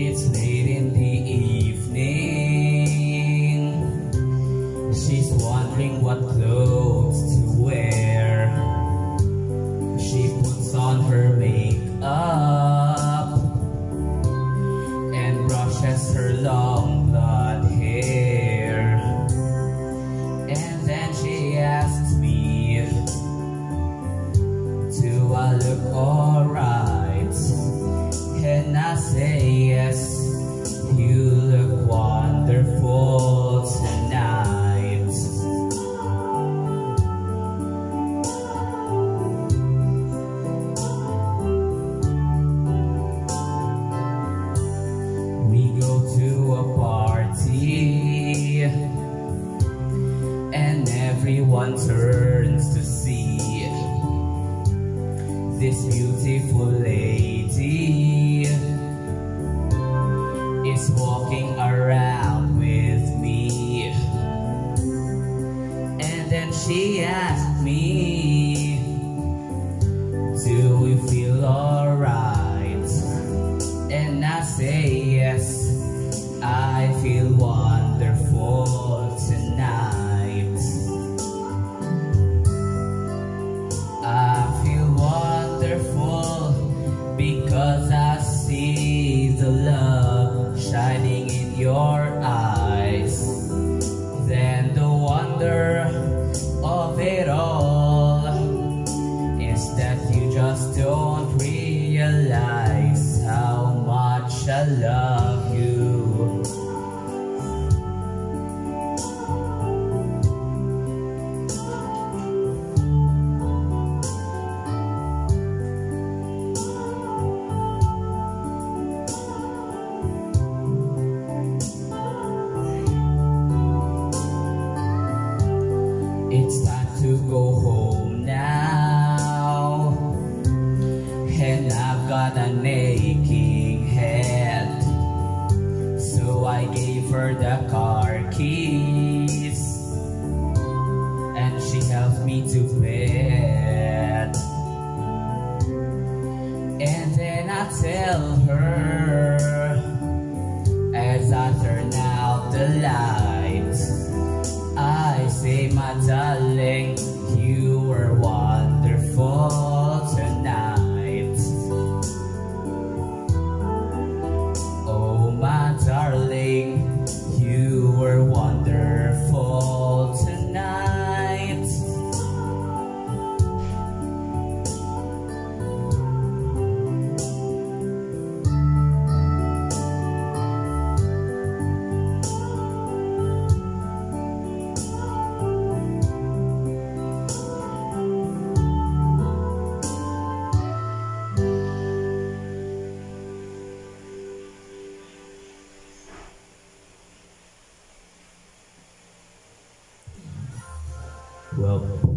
It's late in the evening. She's wondering what clothes to wear. She puts on her makeup and brushes her long blonde hair. And then she asks me, do I look alright? And I say yes, you look wonderful tonight. We go to a party and everyone turns to see this beautiful lady is walking around with me. And then she asked me, do we feel alright? And I say yes, I feel wonderful tonight. I feel wonderful because I see the love shining in your eyes. Then the wonder of it all is that you just don't realize how much I love you. It's time to go home now, and I've got an aching head. So I gave her the car keys, and she helped me to bed. And then I tell her, as I turn out the lights, I say, my darling, you were wonderful tonight. Oh, my darling, you were wonderful tonight. Well,